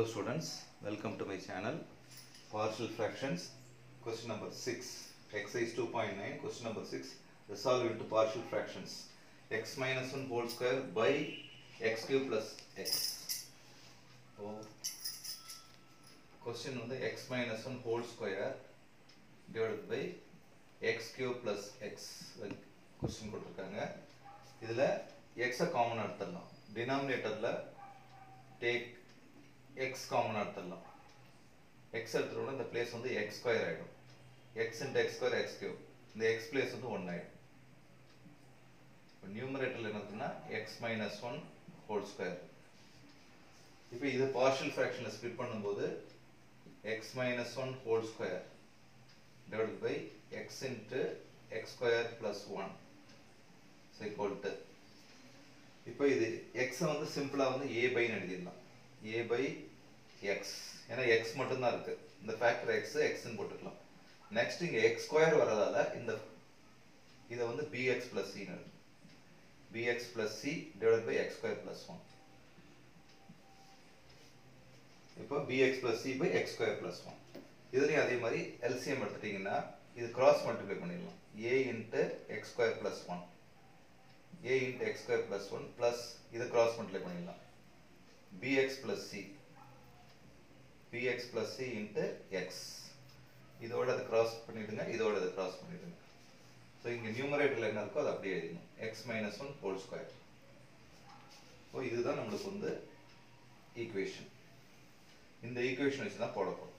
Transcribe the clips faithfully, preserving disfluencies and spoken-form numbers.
Hello students, welcome to my channel. Partial fractions, question number six, exercise two point nine, question number six, resolve into partial fractions. X minus one whole square by x cube plus x. So, question on the x minus one whole square divided by x cube plus x. Question கொடுத்திருக்காங்க. இதுல x common எடுத்துடலாம். Denominatorல take x common எடுத்துடலாம். x எடுத்துட்டோம்னா இந்த place வந்து x square ஆயிடும். x into x square x cube. இந்த x place வந்து one ஆயிடும். இப்போ நியூமரேட்டர்ல என்ன இருக்குன்னா x minus one whole square. இப்போ இது partial fractionல split பண்ணும்போது x minus one whole square divided by x into x square plus one is equal to. இப்போ இது x வந்து சிம்பிளா வந்து a by ன்னு எழுதிடலாம். a by x. ஏன்னா x மட்டும் தான் இருக்கு. இந்த ஃபேக்டர் x x ன்னு போட்டுக்கலாம். நெக்ஸ்ட் இங்க x ஸ்கொயர் வரதால இந்த இத வந்து bx plus c ன்னு bx plus c divided by x square plus one. இப்போ bx plus c by x square plus one. இதுலயும் அதே மாதிரி L C M எடுத்துட்டீங்கன்னா இது கிராஸ் மல்டிப்ளை பண்ணிடலாம். a into x square plus one. a into x square plus one plus இத cross multiply பண்ணிடலாம். bx plus c bx plus c into x இதோட அத கிராஸ் பண்ணிடுங்க இதோட அத கிராஸ் பண்ணிடுங்க சோ இங்க நியூமரேட்டர்ல என்ன இருக்கோ அது அப்படியே எழுதணும் x minus one whole square. So இதுதான் நமக்கு வந்து ஈக்குவேஷன். இந்த ஈக்குவேஷன் வச்சு தான் போட போறோம்.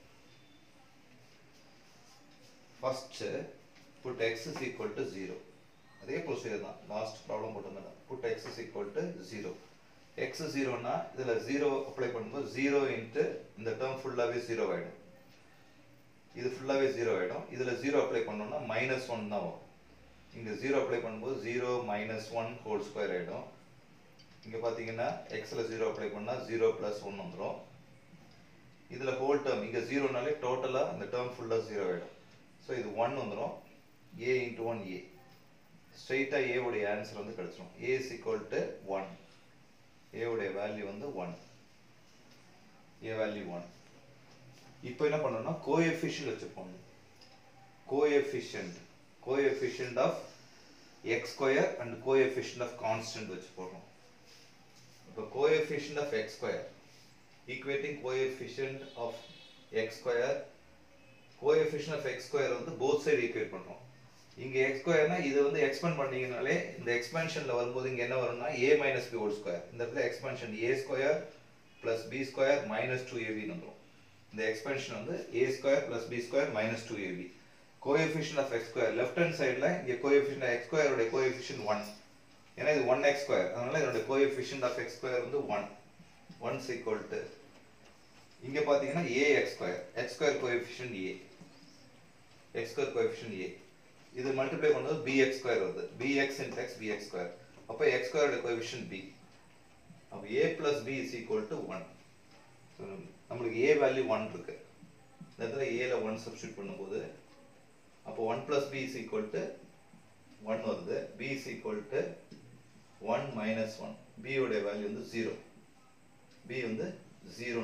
First put x is equal to zero. அதே ப்ரொசீஜர் தான் லாஸ்ட் ப்ராப்ளம் போட்டோம்னா put x is equal to zero. x zero னா இதுல zero அப்ளை பண்ணும்போது zero into இந்த டேர்ம் ஃபுல்லாவே zero ஆயிடும். இது ஃபுல்லாவே zero ஆயிடும். இதுல zero அப்ளை பண்ணோம்னா minus one தான் வரும். இங்க zero அப்ளை பண்ணும்போது zero minus one whole square ஆயிடும். இங்க பாத்தீங்கன்னா x ல zero அப்ளை பண்ணா zero plus one வந்துரும். இதுல whole term இங்க zero னாலே டோட்டலா அந்த டேர்ம் ஃபுல்லா zero ஆயிடும். சோ இது one வந்துரும். a into one a. ஸ்ட்ரைட்டா a உடைய ஆன்சர் வந்து கிடைச்சிரும். a is equal to one. a உடைய வேல்யூ வந்து one. a value one. இப்போ என்ன பண்ணனும்னா கோஎஃபிஷியன்ட் வச்சு போடணும். Coefficient coefficient of x square and coefficient of constant வச்சு போடுறோம். இப்போ coefficient of x square equating coefficient of x square coefficient of x square வந்து both side ஈக்குவேட் பண்றோம். இங்க x ஸ்கொயர்னா இது வந்து எக்ஸ்பேண்ட் பண்ணீங்கனாலே இந்த எக்ஸ்பான்ஷன்ல வரும்போது இங்க என்ன வரும்னா a minus b whole square. இந்த இடத்துல expansion a square plus b square minus two a b ன்னு வந்துரும். இந்த எக்ஸ்பான்ஷன் வந்து a square plus b square minus two a b. Coefficient of x square left hand சைடுல இங்க coefficient x square உடைய coefficient one. ஏன்னா இது one x square. அதனால இதோட கோஎஃபிஷியன்ட் ஆஃப் x square வந்து one. one is equal to இங்க பாத்தீங்கன்னா ax square. x square coefficient a. x square coefficient a. இது மல்டிப்ளை பண்ணும்போது bx ஸ்கொயர் வருது. bx into x bx square. அப்ப x ஸ்கொயர் உடைய கோஎஃபிஷியன்ட் b. அப்ப a plus b is equal to one. சோ நமக்கு a வேல்யூ one இருக்கு. இந்த இடத்துல a ல one சப்ஸ்டிட்யூட் பண்ணும்போது அப்ப one plus b is equal to one வருது. b is equal to one minus one. b உடைய வேல்யூ வந்து zero. b வந்து zero.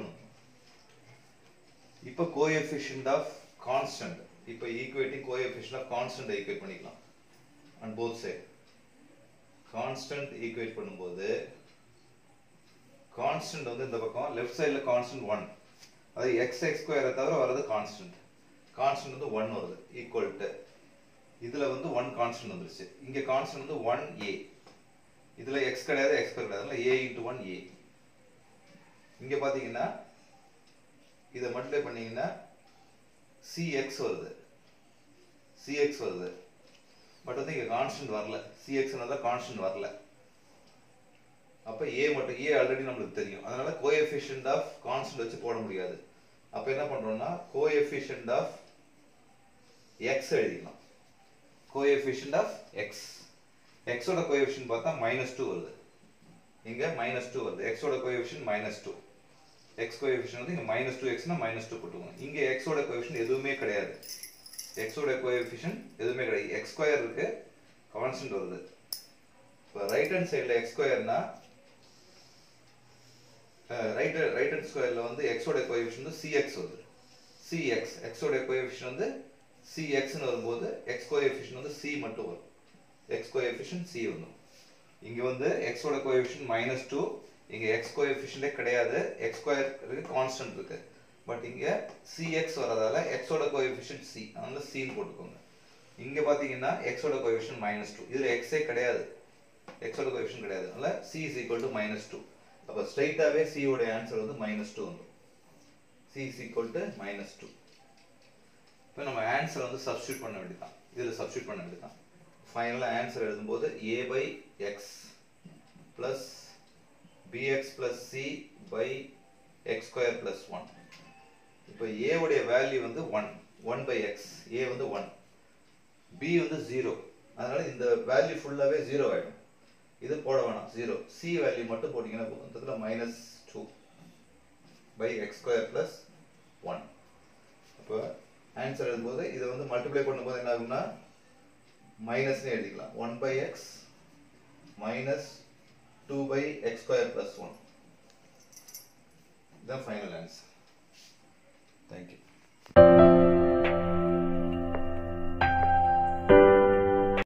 இப்போ கோஎஃபிஷியன்ட் ஆஃப் கான்ஸ்டன்ட் இப்போ equating coefficient of constant equate பண்ணிக்கலாம் on both side. Constant equate பண்ணும்போது constant வந்து இந்த பக்கம் லெஃப்ட் சைடுல கான்ஸ்டன்ட் one. அது x x ஸ்கொயரை தவிர வரது கான்ஸ்டன்ட். கான்ஸ்டன்ட் வந்து one வருது ஈக்குவல் டு இதுல வந்து one கான்ஸ்டன்ட் வந்துருச்சு. இங்க கான்ஸ்டன்ட் வந்து one a. இதுல x கிடையாது x ஸ்கொயர் கிடையாது. அதனால a into one a. இங்க பாத்தீங்கன்னா இத மல்டிப்ளை பண்ணீங்கன்னா cx வருது. cx வருது. பட் வந்து இங்க கான்ஸ்டன்ட் வரல. cx னால கான்ஸ்டன்ட் வரல. அப்ப a மட்டும் a ஆல்ரெடி நமக்கு தெரியும். அதனால கோஎஃபிஷியன்ட் ஆஃப் கான்ஸ்டன்ட் வச்சு போட முடியாது. அப்ப என்ன பண்றோம்னா கோஎஃபிஷியன்ட் ஆஃப் x எழுதிக்கலாம். Coefficient of x. x ஓட கோஎஃபிஷியன்ட் பார்த்தா minus two வருது. இங்க minus two வருது. x ஓட coefficient minus two. x coefficient வந்து இங்க minus two x னா minus two போட்டுங்க. இங்க x ஓட கோஎஃபிஷியன்ட் எதுவுமே கிடையாது. x ஓட கோஎஃபிஷியன்ட் எதுவுமே கிடையாது. x ஸ்கொயர் இருக்கு. கான்ஸ்டன்ட் வருது. இப்போ ரைட் ஹேண்ட் சைடுல x ஸ்கொயர்னா ரைட் ரைட் ஹேண்ட் ஸ்கொயர்ல வந்து x ஓட கோஎஃபிஷியன்ட் வந்து cx வருது. cx x ஓட கோஎஃபிஷியன்ட் வந்து cx னு வரும்போது x கோஎஃபிஷியன்ட் வந்து c மட்டும் வரும். x கோஎஃபிஷியன்ட் c வந்துரும். இங்க வந்து x ஓட கோஎஃபிஷியன்ட் மைனஸ் டூ, இங்க x கோஎஃபிஷியன்ட்டே கிடையாது, x ஸ்கொயர் இருக்கு, கான்ஸ்டன்ட் இருக்கு. பட் இங்க cx வரதால x ஓட கோஎஃபிஷியன்ட் c, அதனால c னு போட்டுக்கோங்க. இங்க பாத்தீங்கன்னா x ஓட கோஎஃபிஷியன்ட் மைனஸ் டூ, இதுல x ஏ கிடையாது, x ஓட கோஎஃபிஷியன்ட் கிடையாது, அதனால c is equal to minus two. அப்ப ஸ்ட்ரைட்டாவே c ஓட ஆன்சர் வந்து minus two வந்துரும். c is equal to minus two. இப்போ நம்ம ஆன்சர் வந்து சப்ஸ்டிட்யூட் பண்ண வேண்டியதான், இதுல சப்ஸ்டிட்யூட் பண்ண வேண்டியதான். ஃபைனலா ஆன்சர் எழுதும்போது a by x plus bx plus c by x square plus one. இப்போ a உடைய வேல்யூ வந்து one, one by x, a வந்து one, b வந்து zero, அதனால இந்த வேல்யூ ஃபுல்லாவே zero ஆயிடும். இது போட வேணாம், zero. c வேல்யூ மட்டும் போடிங்கன்னா போதும். இதுல minus two by x square plus one. அப்போ ஆன்சர் எழுதும்போது இதை வந்து மல்டிப்ளை பண்ணும்போது என்ன ஆகும்னா மைனஸ் னு எழுதிக்கலாம். one by x minus two by x square plus one. இதுதான் ஃபைனல் ஆன்சர். Thank you.